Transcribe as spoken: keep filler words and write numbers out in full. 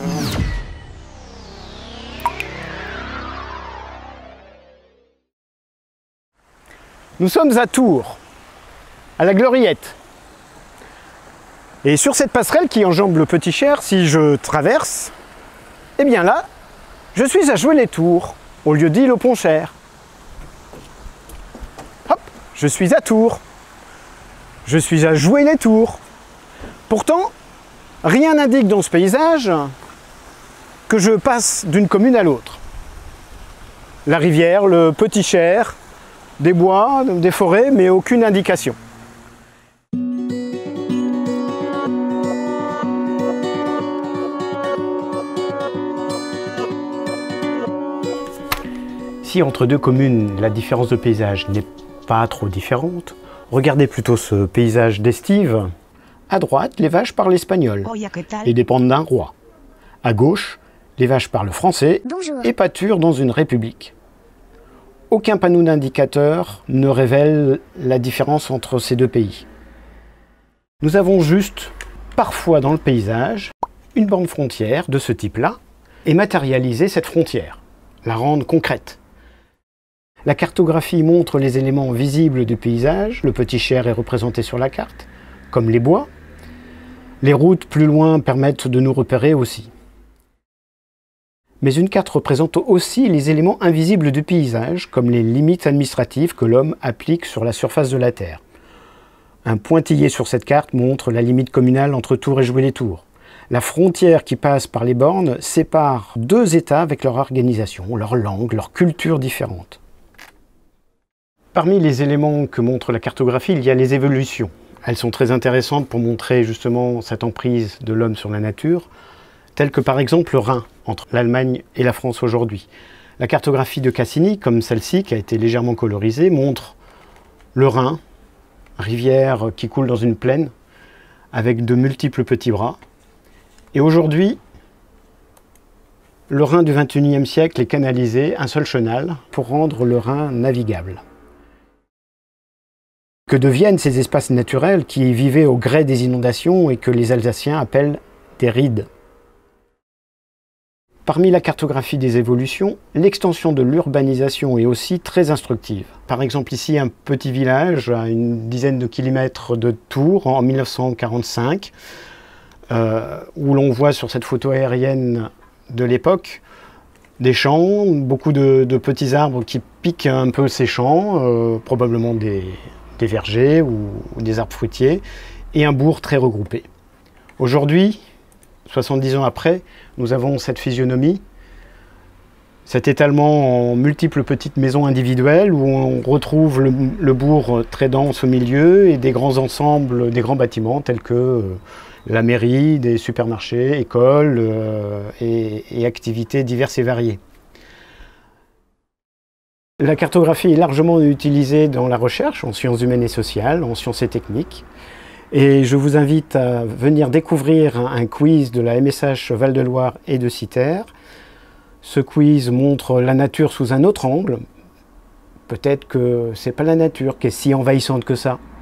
Nous sommes à Tours, à la Gloriette. Et sur cette passerelle qui enjambe le Petit Cher, si je traverse, eh bien là, je suis à Jouer-les-Tours, au lieu dit le Pont-Cher. Hop, je suis à Tours. Je suis à Jouer-les-Tours. Pourtant, rien n'indique dans ce paysage que je passe d'une commune à l'autre. La rivière, le Petit Cher, des bois, des forêts, mais aucune indication. Si entre deux communes, la différence de paysage n'est pas trop différente, regardez plutôt ce paysage d'estive. À droite, les vaches parlent espagnol et dépendent d'un roi. À gauche, les vaches parlent français Bonjour. Et pâturent dans une république. Aucun panneau d'indicateur ne révèle la différence entre ces deux pays. Nous avons juste, parfois dans le paysage, une borne frontière de ce type-là, et matérialiser cette frontière, la rendre concrète. La cartographie montre les éléments visibles du paysage, le Petit Cher est représenté sur la carte, comme les bois. Les routes plus loin permettent de nous repérer aussi. Mais une carte représente aussi les éléments invisibles du paysage, comme les limites administratives que l'homme applique sur la surface de la Terre. Un pointillé sur cette carte montre la limite communale entre Tours et Jouer-les-Tours. La frontière qui passe par les bornes sépare deux États avec leur organisation, leur langue, leur culture différente. Parmi les éléments que montre la cartographie, il y a les évolutions. Elles sont très intéressantes pour montrer justement cette emprise de l'homme sur la nature, telle que par exemple le Rhin, entre l'Allemagne et la France aujourd'hui. La cartographie de Cassini, comme celle-ci, qui a été légèrement colorisée, montre le Rhin, rivière qui coule dans une plaine, avec de multiples petits bras. Et aujourd'hui, le Rhin du vingt et unième siècle est canalisé, un seul chenal, pour rendre le Rhin navigable. Que deviennent ces espaces naturels qui vivaient au gré des inondations et que les Alsaciens appellent des rides? Parmi la cartographie des évolutions, l'extension de l'urbanisation est aussi très instructive. Par exemple ici, un petit village à une dizaine de kilomètres de Tours en mille neuf cent quarante-cinq, euh, où l'on voit sur cette photo aérienne de l'époque des champs, beaucoup de, de petits arbres qui piquent un peu ces champs, euh, probablement des, des vergers ou, ou des arbres fruitiers, et un bourg très regroupé. Aujourd'hui, soixante-dix ans après, nous avons cette physionomie, cet étalement en multiples petites maisons individuelles où on retrouve le, le bourg très dense au milieu et des grands ensembles, des grands bâtiments tels que euh, la mairie, des supermarchés, écoles euh, et, et activités diverses et variées. La cartographie est largement utilisée dans la recherche, en sciences humaines et sociales, en sciences et techniques. Et je vous invite à venir découvrir un, un quiz de la M S H Val-de-Loire et de Citer. Ce quiz montre la nature sous un autre angle. Peut-être que c'est pas la nature qui est si envahissante que ça.